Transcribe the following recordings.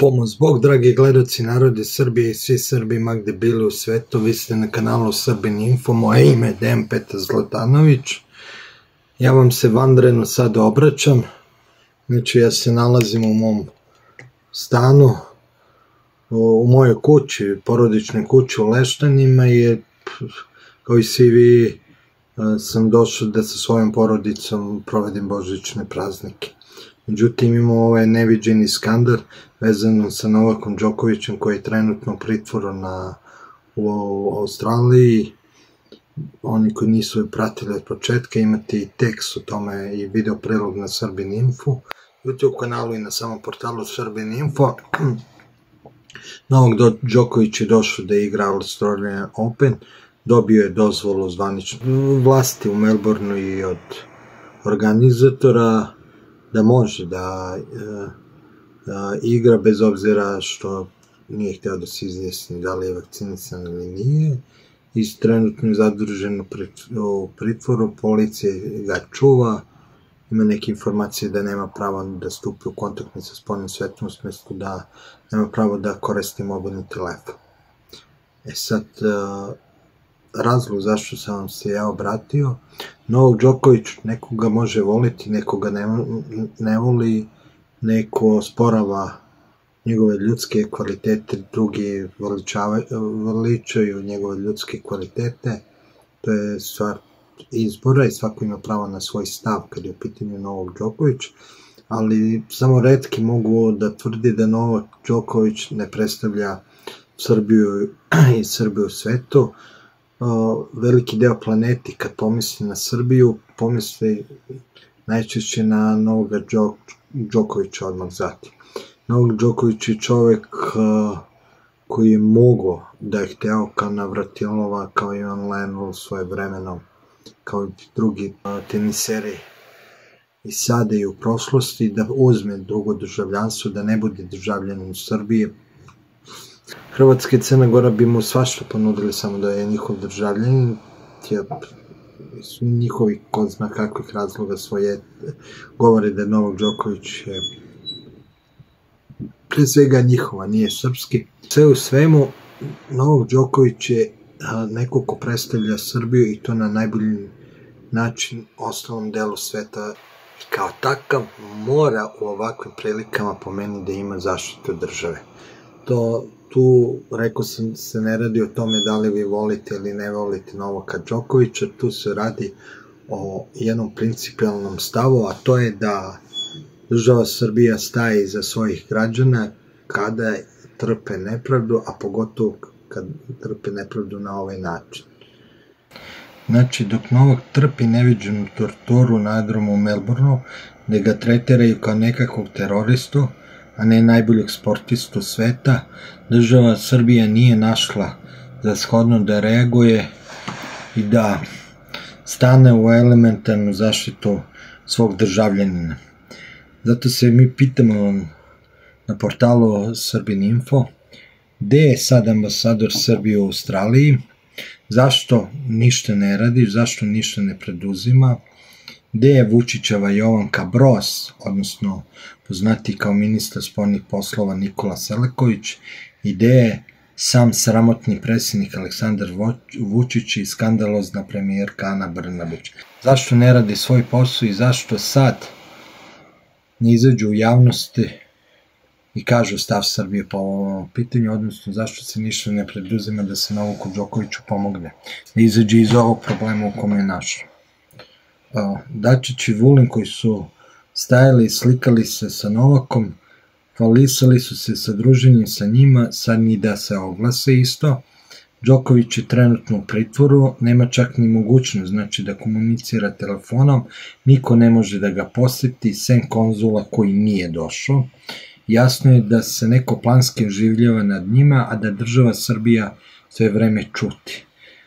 Pomoz Bog, dragi gledaoci, narodi Srbije i svi Srbi ma gde bili u svetu, vi ste na kanalu Srbin Info, moje ime je Dejan Petar Zlatanović. Ja vam se vanredno sad obraćam, znači ja se nalazim u mom stanu, u mojoj kući, porodičnoj kući u Leštanima i kao i svi vi sam došao da sa svojom porodicom provedim božićne praznike. Međutim, imamo ovaj neviđeni skandal vezano sa Novakom Đokovićem koji je trenutno u pritvoru u Australiji. Oni koji nisu pratili od početka, imate i tekst o tome i video prilog na Srbin Info, YouTube kanalu i na samom portalu Srbin Info. Novak Đoković je došao da igra Australian Open, dobio je dozvolu zvanične vlasti u Melbourneu i od organizatora da može da igra bez obzira što nije hteo da se izjasni da li je vakcinisan ili nije. I trenutno je zadržan u pritvoru, policija ga čuva, ima neke informacije da nema pravo da stupi u kontakt sa spoljnim svetom, u smislu da nema pravo da koristi mobilni telefon. Sad, razlog zašto sam vam se ja obratio, Novak Đoković nekoga može voliti, nekoga ne voli, neko sporava njegove ljudske kvalitete, drugi veličaju njegove ljudske kvalitete. To je stvar izbora i svako ima pravo na svoj stav kad je u pitanju Novak Đoković, ali samo retki mogu da tvrdi da Novak Đoković ne predstavlja Srbiju i Srbiju u svetu. Veliki deo planeti kad pomisli na Srbiju, pomisli najčešće na Novaka Đokovića odmah zatim. Novak Đoković je čovek koji je mogao da je hteo kao Navratilova, kao Ivan Lendl svoje vremenom, kao i drugi teniseri i sada i u prošlosti, da uzme drugo državljanstvo, da ne bude državljanin Srbije. Hrvatska i Crna Gora bi mu svašta ponudili samo da je njihov državljanin, su njihovi ko zna kakvih razloga svoje govore da Novak Đoković je pre svega njihova, nije srpski. Sve u svemu, Novak Đoković je neko ko predstavlja Srbiju i to na najbolji način ostalom delu sveta. Kao takav mora u ovakvim prilikama po meni da ima zaštitu države. Tu, rekao sam, se ne radi o tome da li vi volite ili ne volite Novaka Đokovića, tu se radi o jednom principijalnom stavu, a to je da država Srbija staje iza svojih građana kada trpe nepravdu, a pogotovo kad trpe nepravdu na ovaj način. Znači, dok Novak trpi neviđenu torturu na aerodromu u Melbourneu, gde ga tretiraju kao nekakvog teroristu, a ne najboljeg sportistu sveta, država Srbija nije našla za shodno da reaguje i da stane u elementarnu zaštitu svog državljanina. Zato se mi pitamo na portalu Srbin Info, gde je sad ambasador Srbije u Australiji, zašto ništa ne radi, zašto ništa ne preduzima, gde je Vučićeva Jovanka Broz, odnosno poznati kao ministar spoljnih poslova Nikola Selaković, i gde je sam sramotni predsjednik Aleksandar Vučić i skandalozna premijerka Ana Brnabić. Zašto ne radi svoj posao i zašto sad ne izađu u javnosti i kažu stav Srbije po ovom pitanju, odnosno zašto se ništa ne preduzima da se Novaku Đokoviću pomogne, da izađe iz ovog problema u kome je našao. Dačić i Vulin koji su stajali i slikali se sa Novakom, hvalisali su se sa druženjem sa njima, sad ni da se oglase isto. Đoković je trenutno u pritvoru, nema čak ni mogućnost, znači da komunicira telefonom, niko ne može da ga poseti, sem konzula koji nije došao. Jasno je da se neko planski oživljava nad njima, a da država Srbija sve vreme čuti.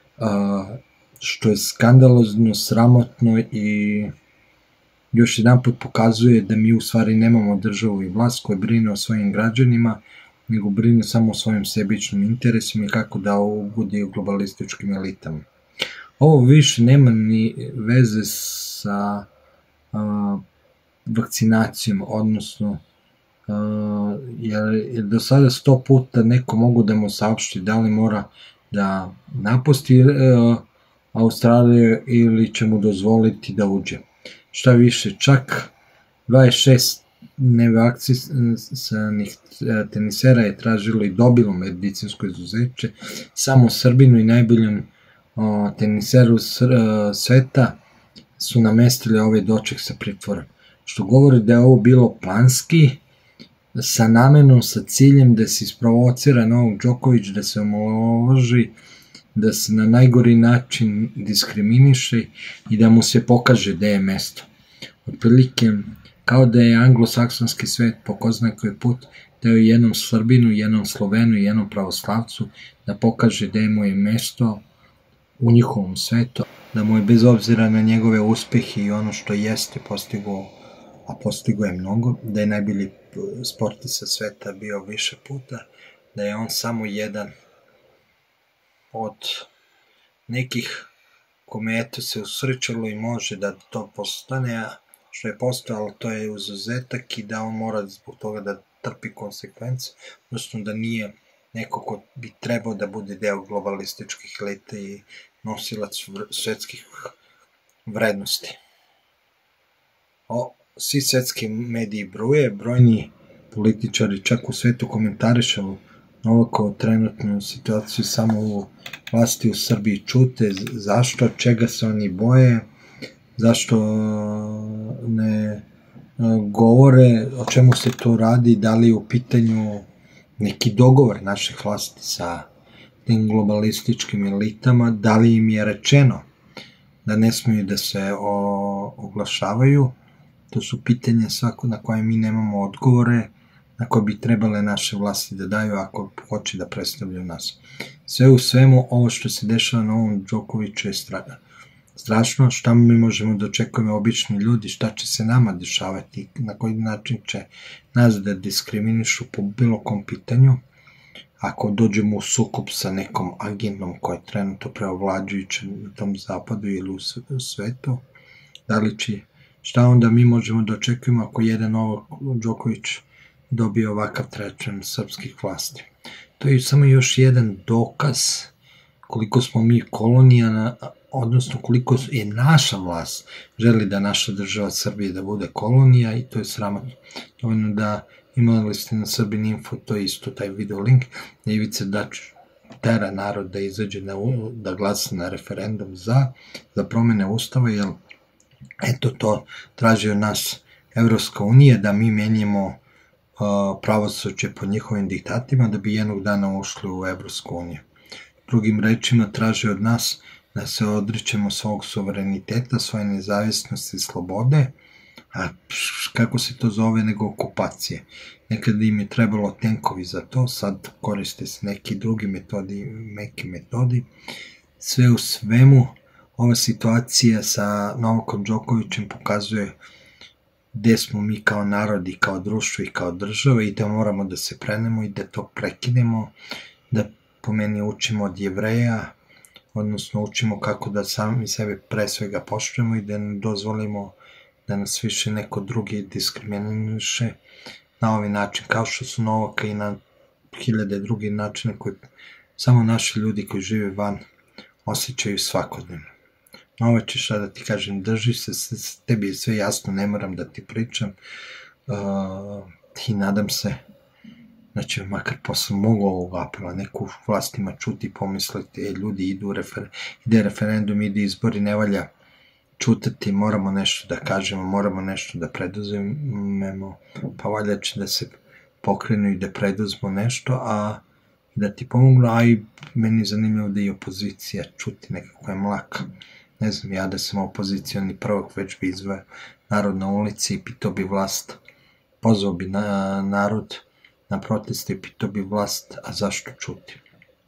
Što je skandalozno, sramotno i još jedan put pokazuje da mi u stvari nemamo državu i vlast koja brine o svojim građanima, nego brine samo o svojim sebičnim interesima i kako da ugodi u globalističkim elitama. Ovo više nema ni veze sa vakcinacijom, odnosno jer do sada 100 puta neko mogu da mu saopšti da li mora da napusti Australiju ili će mu dozvoliti da uđe. Šta više, čak 26 nevakcinisanih tenisera je tražilo i dobilo medicinsko izuzeće. Samo Srbinu i najboljom teniseru sveta su namestili ovaj doček sa pritvorom, što govori da je ovo bilo planski, sa namenom, sa ciljem da se isprovocira Novak Đoković, da se omalovaži, da se na najgori način diskriminiše i da mu se pokaže gde je mesto. Otprilike, kao da je anglosaksonski svet po ko zna koji put dao jednom Srbinu, jednom Slovenu i jednom pravoslavcu da pokaže gde mu je mesto u njihovom svetu, da mu je bez obzira na njegove uspehe i ono što jeste postigao, a postigao je mnogo, da je najbolji sportista sveta bio više puta, da je on samo jedan od nekih kome eto se usrećalo i može da to postane, što je postojalo, to je izuzetak i da on mora zbog toga da trpi konsekvence, odnosno da nije neko ko bi trebao da bude deo globalističkih elita i nosilac svetskih vrednosti. Svi svetski mediji bruje, brojni političari čak u svetu komentarišu Novakovu trenutnu situaciju, samo u vlasti u Srbiji čute zašto, čega se oni boje, zašto ne govore o čemu se to radi, da li je u pitanju neki dogovor naših vlasti sa tim globalističkim elitama, da li im je rečeno da ne smiju da se oglašavaju. To su pitanja svako na koje mi nemamo odgovore, na koje bi trebale naše vlasti da daju ako hoće da predstavljaju nas. Sve u svemu, ovo što se dešava na ovom Đokoviću je strašno. Šta mi možemo da očekujemo obični ljudi, šta će se nama dešavati, na koji način će nas da diskriminišu po bilo kom pitanju, ako dođemo u sukob sa nekom agendom koja je trenutno preovlađujuća na tom zapadu ili u svetu, da li će, šta onda mi možemo da očekujemo ako jedan Novak Đoković dobije ovakav tretman srpskih vlasti. To je samo još jedan dokaz koliko smo mi kolonija, odnosno koliko je naša vlast želi da naša država Srbije da bude kolonija i to je sramotno. Dovoljno da imali ste na Srbin Info, to je isto taj video link, da Ivica Dačić tera narod da izađe da glasa na referendum za promene ustava, jer eto to traži od nas Evropska unija, da mi menjamo pravosuđe po njihovim diktatima da bi jednog dana ušli u Evropsku uniju. Drugim rečima traže od nas da se odričemo svog suvereniteta, svoje nezavisnosti i slobode, a kako se to zove nego okupacije. Nekada im je trebalo tenkovi za to, sad koriste se neki drugi metodi, meki metodi. Sve u svemu, ova situacija sa Novakom Đokovićem pokazuje gde smo mi kao narod i kao društvo i kao država i da moramo da se prenemo i da to prekinemo, da po meni učimo od Jevreja, odnosno učimo kako da sami sebe pre svega poštujemo i da ne dozvolimo da nas više neko drugi diskriminiše na ovaj način, kao što su Novaka i na hiljade drugih načina koji samo naši ljudi koji žive van osjećaju svakodnevno. Novače, šta da ti kažem, drži se, tebi je sve jasno, ne moram da ti pričam i nadam se da će makar posle mogu ovog apela neko u vlastima čuti i pomisliti, ljudi ide referendum, ide izbori, ne valja čutati, moramo nešto da kažemo, moramo nešto da preduzmemo, pa valja će da se pokrenu i da preduzmo nešto, a da ti pomognu, a i meni je zanimljivo da i opozicija čuti, nekako je mlaka. Ne znam, ja da sam opozicioni prvak, već bi izveo narod na ulici i pitao bi vlast, pozvao bi narod na proteste i pitao bi vlast, a zašto čuti?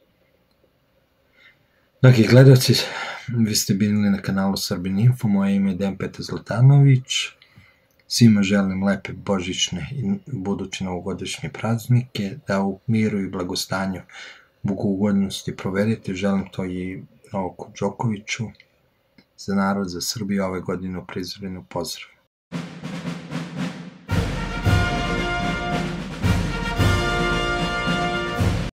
Dragi gledalci, vi ste bili na kanalu Srbin Info, moje ime je Dejan Petar Zlatanović, svima želim lepe božićne i buduće novogodišnje praznike, da u miru i blagostanju bogougodnosti provedete, želim to i Novaku Đokoviću, za narod, za Srbiju ove godine u prizorenu pozdrav.